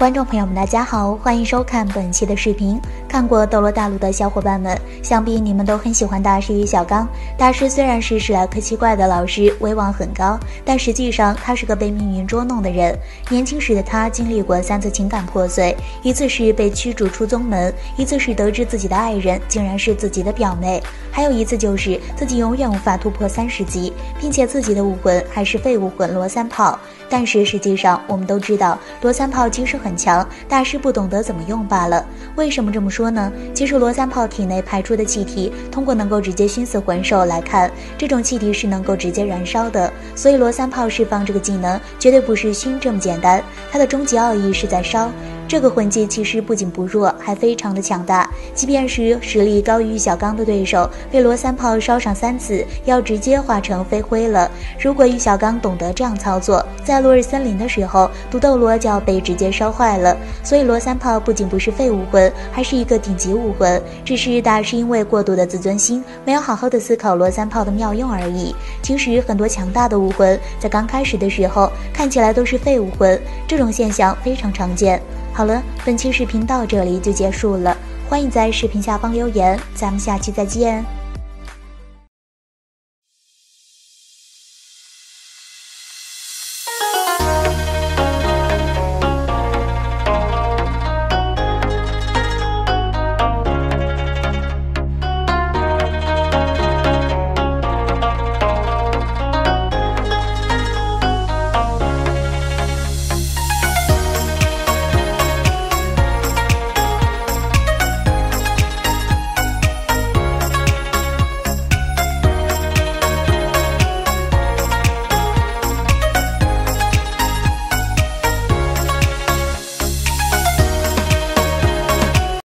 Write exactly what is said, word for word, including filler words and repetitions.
观众朋友们大家好，欢迎收看本期的视频。看过《斗罗大陆》的小伙伴们，想必你们都很喜欢大师于小刚。大师虽然是史莱克七怪的老师，威望很高，但实际上他是个被命运捉弄的人。年轻时的他经历过三次情感破碎，一次是被驱逐出宗门，一次是得知自己的爱人竟然是自己的表妹，还有一次就是自己永远无法突破三十级，并且自己的武魂还是废武魂罗三炮。但是实际上我们都知道罗三炮其实很强，大师不懂得怎么用罢了。为什么这么说呢？其实罗三炮体内排出的气体，通过能够直接熏死魂兽来看，这种气体是能够直接燃烧的，所以罗三炮释放这个技能绝对不是熏这么简单，它的终极奥义是在烧。这个魂技其实不仅不弱，还非常的强大，即便是实力高于小刚的对手，被罗三炮烧上三次，要直接化成飞灰了。如果于小刚懂得这样操作，在落日森林的时候，毒斗罗就要被直接烧坏了。所以罗三炮不仅不是废武魂，还是一个顶级武魂，只是大师因为过度的自尊心，没有好好的思考罗三炮的妙用而已。其实很多强大的武魂在刚开始的时候看起来都是废武魂，这种现象非常常见。好了，本期视频到这里就结束了，欢迎在视频下方留言，咱们下期再见。